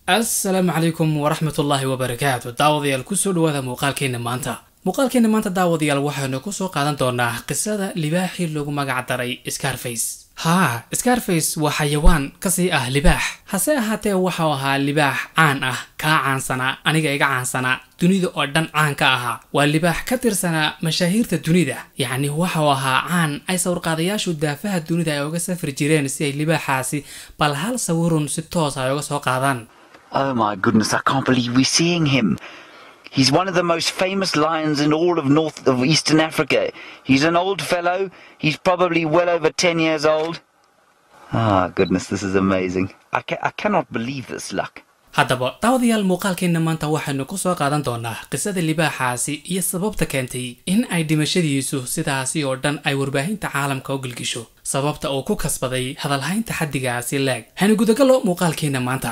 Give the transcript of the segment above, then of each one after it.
السلام عليكم ورحمة الله وبركاته. داوديال كسو دوادا muuqaalkeena maanta daawadayaal waxaanu ku soo qaadan doonaa qisada libaaxii lagu magac daray Scarface. Scarface waa xayawaan ka sii ah libaax, hase ahaatee waxa uu ahaa libaax caan ah, ka caansana aniga iga caansana dunida oo dhan caan ka ahaa. waa libaax ka tirsana mashaahiirta dunida, yacni waxa uu ahaa caan ay sawirqaadayaashu daafaha dunida ay uga safri jireen si ay libaaxaasi bal hal sawirun si toos ah uga soo qaadaan. Oh my goodness, I can't believe we're seeing him. He's one of the most famous lions in all of Eastern Africa. He's an old fellow. He's probably well over 10 years old. Ah, goodness, this is amazing. I cannot believe this luck. haddaba daawadayaal muuqaalkeena maanta waxaanu ku soo qaadan doonaa qisada libaaxaasi iyo sababta keentay in ay dhimashadiisu sidaasi oo dhan ay warbaahinta caalamka u gilgisho, sababta uu ku kasbaday hadalhaynta xaddigaasi leeg. hanu gudagalo muuqaalkeena maanta.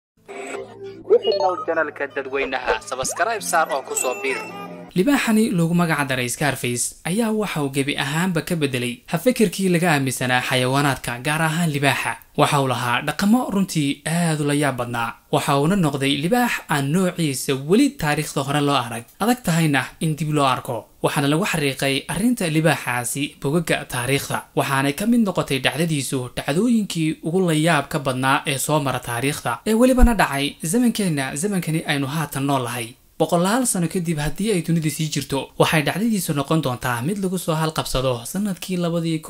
channelka dadweynaha subscribe saar oo ku soo biir. libaaxani lagu magac daray Scarface ayaa waxa uu gebi ahaanba ka bedelay fikirkii laga aaminsanaa xayawaanaadka, gaar ahaan libaaxa. waxa uu lahaa dhaqamo runtii aad u la yaab badnaa, waxa uuna noqday libaax aan noociisa weli taariikhda hore loo arag, adag tahayna in dib loo arko. waxaana lagu xariiqay arrinta libaaxaasi bogagga taariikhda, waxaanay ka mid noqotay dhacdadiisu dhacdooyinkii ugu la yaab ka badnaa ee soo mara taariikhda, ee welibana dhacay zamankani aynu haatan noolahay. boqolaal sano kadib haddii ay dunida sii jirto, waxay dhacdadiisu noqon doontaa mid lagu soo halqabsado sanadkii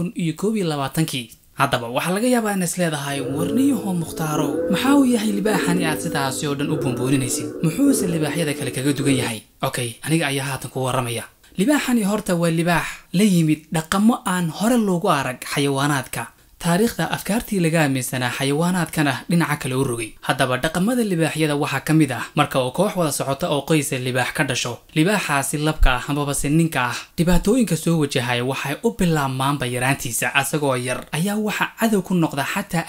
2021. haddaba waxaa laga yaabaa in is leedahay warniyaho mukhtaaro, maxaa uu yahay libaaxani aad sidaasi oo dhan u buunbuuninaysid? muxuuse libaaxyada kale kaga dugan yahay? okay, aniga ayaa haatan ku waramaya. libaaxani horta waa libaax la yimid dhaqamo aan hore loogu arag xayawaanaadka. taariikhda afkaartii laga aaminsanaa xayawaanaadkana dhinaca kale u rogay. haddaba dhaqamada libaaxyada waxaa ka mid ah marka uu koox wada socota oo qoysa libaax ka dhasho, libaaxaasi labka ah amabase ninka ah dhibaatooyinka soo wajahaya waxay u bilaabmaanba yaraantiisa. asagoo yar ayaa waxa cadow ku noqda xataa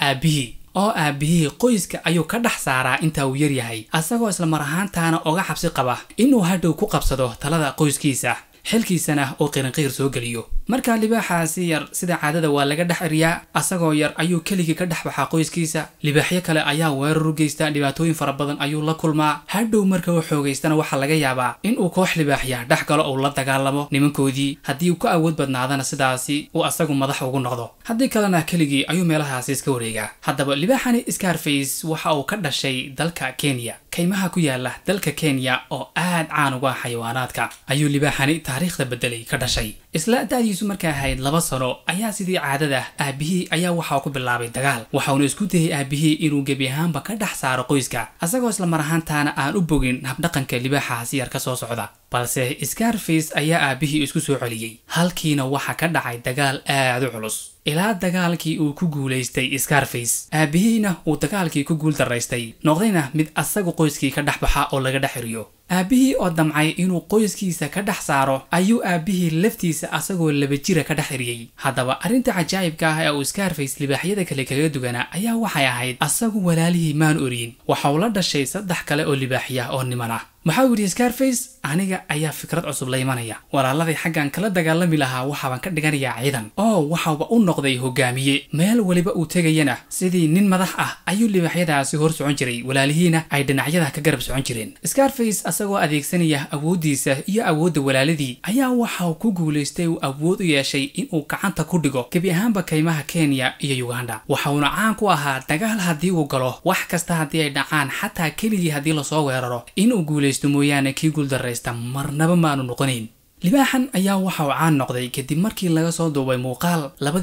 aabihii qoyska ayuu ka dhex saaraa inta uu yar yahay, asagoo isla mar ahaantaana oga xabsi qaba inuu hadhow ku qabsado talada qoyskiisa, xilkiisana oo qirinqiir soo geliyo. marka libaaxaasi yar sida caadada waa laga dhex eriyaa, asagoo yar ayuu keligii ka dhex baxaa qoyskiisa. libaaxyo kale ayaa weerar u geysta, dhibaatooyin fara badan ayuu la kulmaa. hadhow marka uu xoogaystana waxaa laga yaabaa inuu koox libaaxya dhex galo oo la dagaalamo nimankoodii. haddii uu ka awood badnaadana sidaasi uu asagu madax ugu noqdo, haddii kalena keligii ayuu meelahaasi iska wareegaa. haddaba libaaxani Scarface waxa uu ka dhashay dalka Kenya, kaymaha ku yaala dalka Kenya oo aad caan uga xayawaanaadka ayuu libaaxani taariikhda bedelay ka dhashay. isla da'diisu markay ahayd 2 sano ayaa sidii caadada aabihii ayaa waxa ku bilaabay dagaal. waxaanu isku dayay aabihii inuu gebi ahaanba ka dhex saaro qoyska, asagoo isla mar ahaantaana aan u bogin habdhaqanka libaaxaasi yar ka soo socda. balse Scarface ayaa aabihii isku soo celiyay, halkiina waxa ka dhacay dagaal aad u culus. ilaa dagaalkii uu ku guulaystay Scarface, aabihiina uu dagaalkii ku guul daraystay, noqdayna mid asagu qoyskii ka dhex baxa oo laga dhex eriyo. aabihii oo damcay inuu qoyskiisa ka dhex saaro ayuu aabihii laftiisa asagoo 2 jira ka dhex eriyay. haddaba arrinta cajaa'ibka ah ee uu Scarface libaaxyada kale kaga duganaa ayaa waxay ahayd asagu walaalihii maan oriyin, waxa uu la dhashay 3 kale oo libaaxya oo niman ah. maxaa uu yidhi Scarface? aniga ayaa fikrad cusub la imanaya, walaaladii xaggan kala dagaalami lahaa waxaan ka dhiganayaa ciidan. waxaba u noqday hogaamiye, meel waliba uu tegayana sidii nin madax ah ayuu libaaxyadaasi hor socon jiray, walaalihiina ay dhinacyada ka garab socon jireen. Scarface asagoo adeegsanaya awoodiisa iyo awoodda walaaladii ayaa waxa uu ku guulaystay uu awood u yeeshay inuu gacanta ku dhigo gebi ahaanba kaymaha Kenya iyo Uganda. waxauna caan ku ahaa dagaal haddii uu galo, wax kasta haddii ay dhacaan, xataa keligii haddii lasoo weeraro, inuu guulaysto mooyaane kii guul daraysta marnaba maanu noqonayn. libaaxan ayaa waxa uu caan noqday kadib markii laga soo duubay muuqaal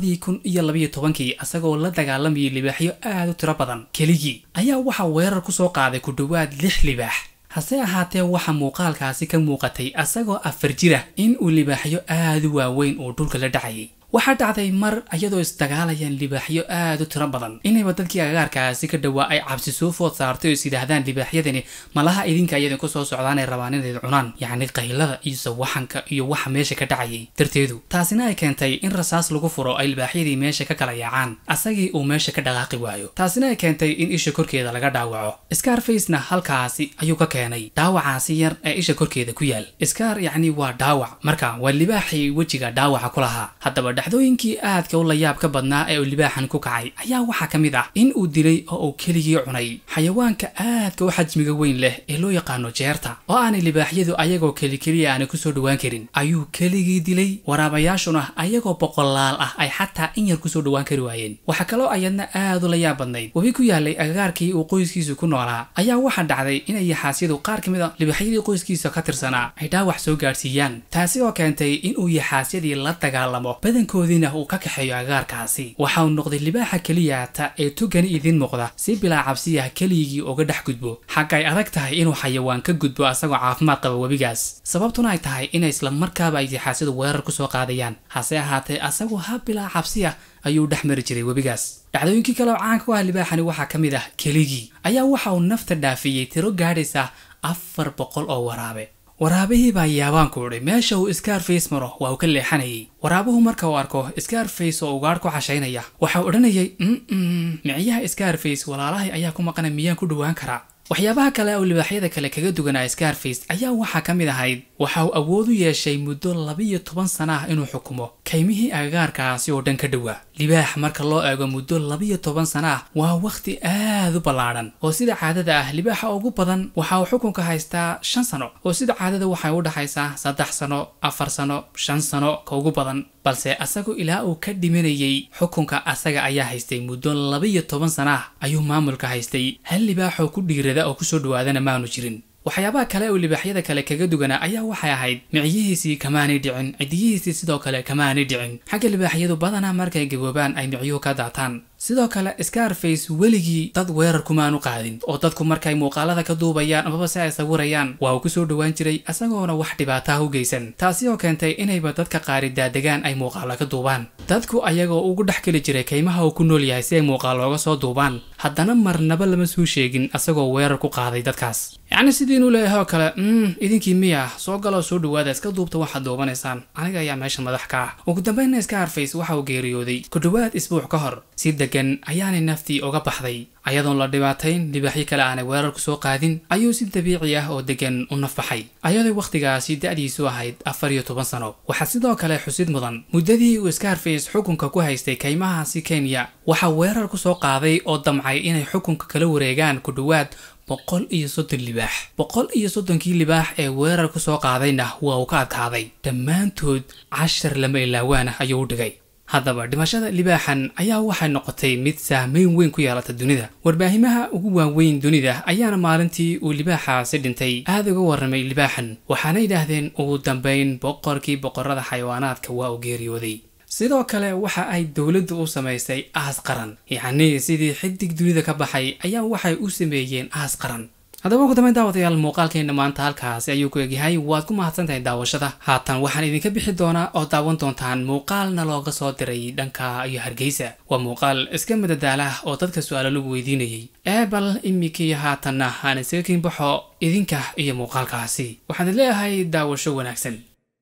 2012 asagoo la dagaalamayay libaaxyo aad u tiro badan. keligii ayaa waxa weerar ku soo qaaday ku dhawaad 6 libaax. hase ahaatee waxa muuqaalkaasi ka muuqatay asagoo 4 jira in uu libaaxyo aad u waaweyn oo dhulka la dhacayay. waxaa dhacday mar iyadoo isdagaalayaan libaaxyo aad u tiro badan inayba dadkii agagaarkaasi ka dhawaa ay cabsi soo food saartay oo is yidhaahdaan libaaxyadani malaha idinka iyadin ku soo socdaan ay rabaan inay cunaan, yacni qaylada iyo sawaxanka iyo waxa meesha ka dhacayay darteedu. taasina ay keentay in rasaas lagu furo ay libaaxyadii meesha ka kala yaacaan, asagii uu meesha ka dhaqaaqi waayo. taasina ay keentay in isha korkeeda laga dhaawaco. Scarface-na halkaasi ayuu ka keenay dhaawacaasi yar ee isha korkeeda ku yaal. Scar yacni waa dhaawac, marka waa libaaxii wejiga dhaawaca ku lahaa. haddaba dhacdooyinkii aadka u la yaabka badnaa ee uu libaaxan ku kacay ayaa waxaa ka mid ah in uu dilay oo uu keligii cunay xayawaanka aadka u xajmiga weyn leh ee loo yaqaano jeerta oo aanay libaaxyadu ayagoo keliya aanay kusoo dhawaan karin ayuu keligii dilay waraabayaashuna ayagoo boqolaal ah ay xataa in yar kusoo dhawaan kari waayeen waxaa kaloo ayadna aad u la yaab badnayd webi ku yaalay agagaarkii uu qoyskiisu ku noolaa ayaa waxaa dhacday inay yaxaasyadu qaar ka mid a libaaxyadii qoyskiisa ka tirsanaa ay dhaawac soo gaadhsiiyaan taasi oo keentay inuu yaxaasyadii la dagaalamo badankoodiina uu ka kaxeeyo agagaarkaasi waxa uu noqday libaaxa keliyaata ee tugani idin muuqda si bilaa cabsiya keligii uga dhex gudbo xagga ay adag tahay inuu xayawaan ka gudbo asagoo caafimaad qaba webigaas sababtuna ay tahay inay isla markaaba ay yaxaasyadu weerar kusoo qaadayaan hase ahaatee asagoo ha bilaa cabsiya ayuu dhex mari jiray webigaas dhacdooyinkii kale oo caanka u ah libaaxani waxaa ka mid ah keligii ayaa waxa uu nafta dhaafiyey tiro gaadhaysa 400 oo waraabihii baa yaabaanku udhay meesha uu Scarface maro waa uu ka leexanayay waraabuhu marka uu arko Scarface oo ugaadh ku cashaynaya waxa uu odhanayay miciyaha Scarface walaalahay ayaa ku maqan miyaan ku dhawaan karaa waxyaabaha kale oo libaaxyada kale kaga duwanaa Scarface ayaa waxa ka mid ahayd waxa uu awood u yeeshay muddo 12 sano ah inuu xukumo kaymihii agagaarkaasi oo dhan ka dhawaa libaax marka loo eego muddo 12 sano ah waa waqti aad u ballaaran oo sida caadada ah libaaxa ugu badan waxa uu xukunka haystaa 5 sano oo sida caadada waxay u dhaxaysaa 3 sano 4 sano 5 sano ka ugu badan balse asagu ilaa uu ka dhimanayay xukunka asaga ayaa haystay muddo 12 sano ah ayuu maamulka haystay hal libaaxo ku dhiirada oo kusoo dhawaadana maanu jirin waxyaabaha kale oo libaaxyada kale kaga duwanaa ayaa waxay ahayd miciyihiisii kamaanay dhicin cidiyihiisii sidoo kale kamaanay dhicin xagga libaaxyadu badanaa markay gaboobaan ay miciyuhu ka daataan sidoo kale Scarface weligii dad weerar kumaanu qaadin oo dadku markay muuqaalada ka duubayaan amaba si ay sawirayaan waa uu kusoo dhawaan jiray asagoona wax dhibaato u geysan taasi oo keentay inayba dadka qaari daadagaan ay muuqaalo ka duubaan dadku ayagoo ugu dhex keli jiray kaymaha uu ku nool yahay si ay muuqaal looga soo duubaan haddana marnaba lama soo sheegin asagoo weerar ku qaaday dadkaas yacni sidii inuu leeyahay oo kale idinkii miya soo galoo soo dhawaada iska duubta waxaad duubanaysaan aniga ayaa meesha madax ka ah ugu dambeynna Scarface waxa uu geeriyooday ku dhawaad isbuuc ka hor si degan ayaanay naftii uga baxday ayadoon la dhibaatayn libaaxyo kale aanay weerar ku soo qaadin ayuu si dabiici ah oo degan u nafbaxay ayadoo waqtigaasi da'diisu ahayd 14 sano waxaa sidoo kale xusid mudan muddadii uu Scarface xukunka ku haystay kaymahaasi Kenya waxa weerar ku soo qaaday oo damcay inay xukunka kala wareegaan ku dhawaad 130 libaax 130 libaax ee weerar ku soo qaadayna waa uu ka adkaaday dhammaantood 10 lama ilaawana ayuu u dhigay haddaba dhimashada libaaxan ayaa waxay noqotay mid saameyn weyn ku yeelata dunida warbaahimaha ugu waaweyn dunida ayaana maalintii uu libaaxaasi dhintay aad uga warramay libaaxan waxaana yidhaahdeen ugu dambeyn boqorkii boqorada xayawaanaadka waa uu geeriyooday sidoo kale waxa ay dawladdu u samaysay aas qaran yacni sidii xidig dunida ka baxay ayaa waxay u sameeyeen aas qaran haddaba ugu dambeyn daawadayaal muuqaalkeena maanta halkaasi ayuu ku egyahay waad ku mahadsantahay daawashada haatan waxaan idinka bixi doonaa oo daawan doontaan muuqaalna looga soo diray dhanka iyo Hargeysa waa muuqaal iska madadaala oo dadka su'aalo lagu weydiinayay bal imikii haatanna aan isaga kiin baxo idinka iyo muuqaalkaasi waxaan leeyahay daawasho wanaagsan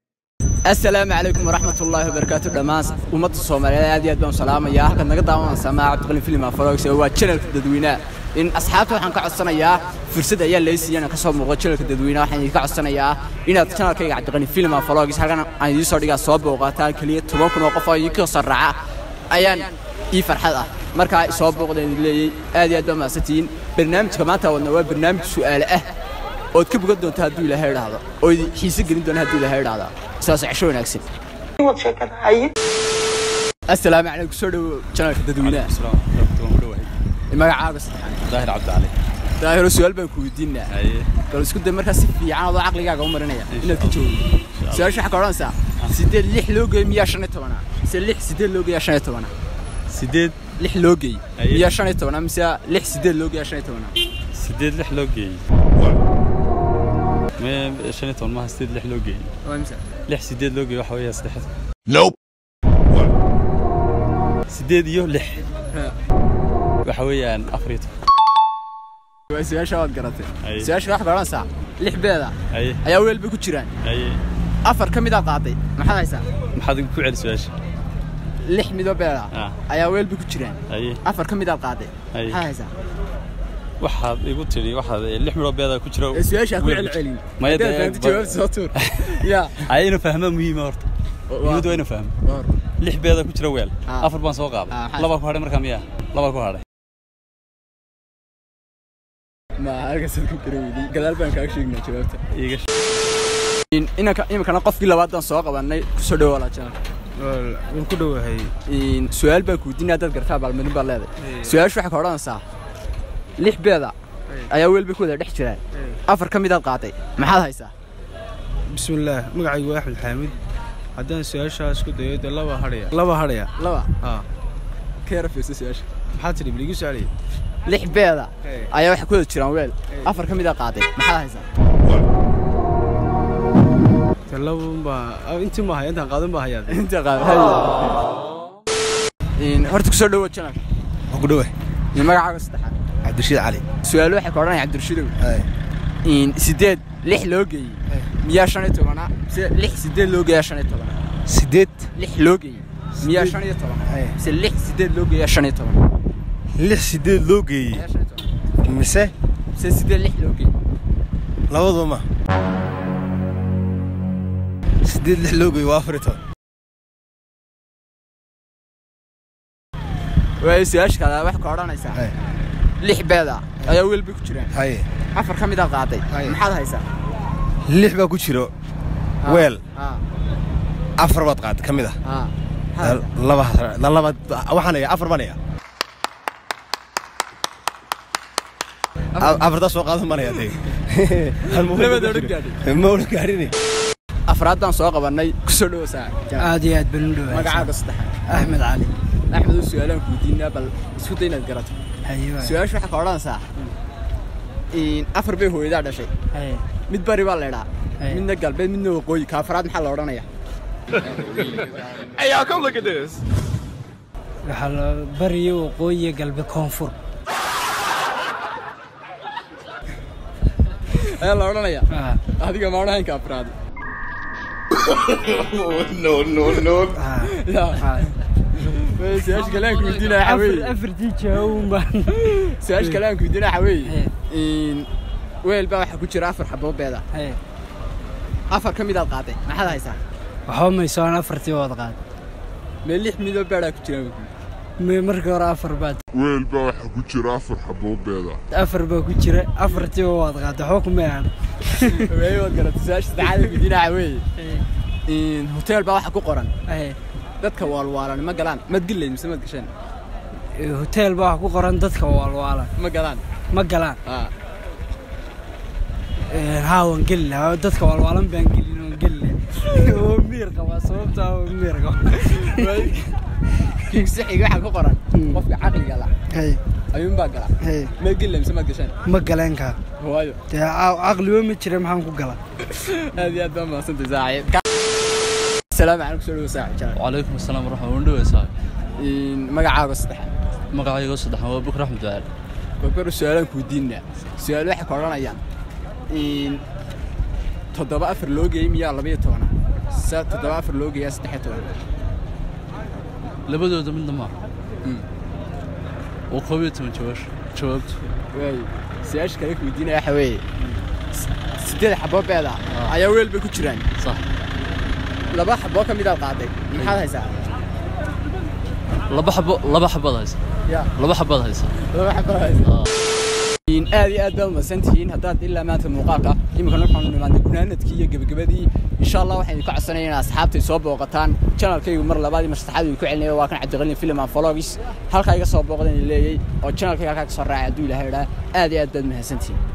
السلام عليكم ورحمة الله وبركاته دماس ومد الصومالية هذه أدبان سلامة يا هكذا نقدر سماع تقلين فيلم فراغس هو channel كدوينا إن أصحابه حن كعصنا يا فرصة يا ليس أنا كسب مغاد channel كدوينا حن كعصنا يا إن channel كي قاعد تقلين فيلم فراغس هكذا أنا يسوع دقة صوب وقتها كلية تبغون وقفة يكسر رعاة أيان يفرحها مركا صوب وقتها اللي هذه أدبان ماستين برنامج كمان تاونا برنامج سؤاله وتكب قدو تهدو إلى هذا أو حيسق قدو تهدو إلى هذا ساس عشرون أكسب. السلام عليكم سوري channel كدوينا. السلام ما عارف ظاهر عبد علي. ظاهر سؤال بنكودينا. قالوا سكوت مركز في عاض عقلي قاعد عمرنا إنك تشوف. سؤال شو حكوا رانسا. سيدل لح لوجي 100 تونا. سلح سيدل لوجي 100 تونا. سيدل لح لوجي 100 تونا مسا لح سيدل لوجي 100 تونا. سيدل لح لوجي. ما شنطون ما سيدل لح لوجي. وامسا. لح سيدل لوجي وحوية صدحت. Nope. سيدل يو لح. وحوية أفريتو. سؤال شو قرأته؟ سؤال شو حكوا رانسا. لح بيدا. أي أول بكتيران. أفر كم إذا قاضي ما حدا يسا. ما حدا يقول سؤال. لح ميدو بيدا. أي أول بكتيران. أفر كم إذا قاضي. ما حدا يسا. واحد يقول لي واحد اللحم الابيض كجرو سؤال اكو العلي ما يدري جواب سطور يا عينه فهمه مهمه ورت يود وين فهم lix beeda ku jira weel afar baan soo qaaday laba ku hadhay markaa miyaa laba ku hadhay ma halkaasad ku garoowdi gadaal baan kaaga sheegnaa jawaabta inkana qofkii labaadaan soo qabanay kusoo dhawo la jaan waan ku dhawahay su'aal baan ku weydiinaa dad gartaa balmadin baa leedahay su'aashu waxa ka odhanaysaa lix beeda ayaa weelba ku wada dhex jiraan afar ka mid aad qaaday maxaad haysaa bismillaah magacaygu waa Axmed Xaamid haddaan su'aashaas ku dayo laba hadhaya laba ka yar fiirso su'aasha maxaad tidhi biligu su'aalay lix beeda ayaa waxa ku wada jiraan weel afar ka mid aad qaaday maxaad haysaa talaba intii ma hayaa intaan qaadan baa hayaa inta qaaday horta kusoo dhawo channel waan ku dhawahay magacaaga saddexaad Cabdirashiid Cali su'aal waxa ka odhanaya Cabdirashiidow sideed lix loo geeyay miyaa 15 mise lix sideed loo geeyay 15 sideed lix loo geeyay miyaa 15 mise lix sideed loo geeyay 15 lix sideed loo geeyay mise sideed lix loo geeyay labadaba ma sideed lix loo geeyay waa 14 way su'aasha kale wax ka odhanaysaa lix beeda ayaa weelba ku jiraan afar ka mid ah qaaday maxaad haysaa lix baa ku jiro weel afar baad qaaday ka mid ah laba waxaan ayaa afar banaya afarta soo qaadan manaya de labada oran gaadhay ma oran gaadhin afraadaan soo qabanay kusoo dhawo saac aad iyo aad baan u dhawahay magacaaga saddexaad Axmed Cali axmed su'aalaan ku weydiinaa bal isku day inaad garato su'aashu waxa ka odhanaysaa afar bay hooyadaa dhashay mid bari baa la idhaa midna galbeed midna waqooyi ka afraad maxaa la odhanayaa ayaa come look at this waxa la bariyo waqooyi galbeed koonfur ayaa la odhanayaa adiga ma odhanayn ka afraad no سياش كلامك ودينا يا حبيبي أفرتي جاوما سياش كلامك ودينا يا حبيبي ويل بقى waxa ku jira afar xabo beeda afar kamid ah qaatay maxaad haysaa waxa ma isaan afartii wada qaad meel lix midoo beeda ku jira markii hore afar baad weel baa waxa ku jira afar xabo beeda afar baa ku jira afartii wada qaad waxa ku meehan way wad garat siyaash saacad ودينا يا حبيبي hotel baa waxa ku qoran dadka waalwaalan ma galaan mad gilay mise mad gashan hotel baa ku qoran dadka waalwaalan ma galaan haan gilay dadka waalwaalan baan gilin oo gilay oo miir qaba sababta oo miir qaba kiis xiga waxa ku qoran qofka caqliga la ayuun baa gala ma gilay mise mad gashan ma galeen ka waayo aqliyo ma jira maxaan ku gala aad iyo aad baa maasanta saaxiib السلام عليكم سلوى ساعة وعليكم السلام ورحمة الله وبركاته magacaaga saddexaad magacayga saddexaad waa Bukr Axmed Ducaale Bukr su'aalan ku diinna su'aal waxa ka oranayaan toddoba afar loo geeyay miyaa 12 toddoba afar loo geeyay 13 labadooda midna ma oo 12 jawaabtu way su'aasha kale ku diinaya waxa weeye sideed xabo beeda ayaa weelba ku jiraan صح laba xabo ka mid ah qaaday maxaad haysaa laba xabo haysa laba xabo haysa aad iyo aad baa masantiin haddaad ilaa maanta muuqaalka imika waxaan nimaadnay gunaanadkii iyo gabagabadii insha Allah waxaan ku codsanaynaa asxaabtay soo booqataan channelkaygu mar labaad iyo mar saddexaad ku celinayo waa kan Cabdiqalin film and vlogs halka iga soo booqdeen leeyay oo channelkayga halka ka soo raacay haduu ilaahay aad iyo aad baad mahadsantiin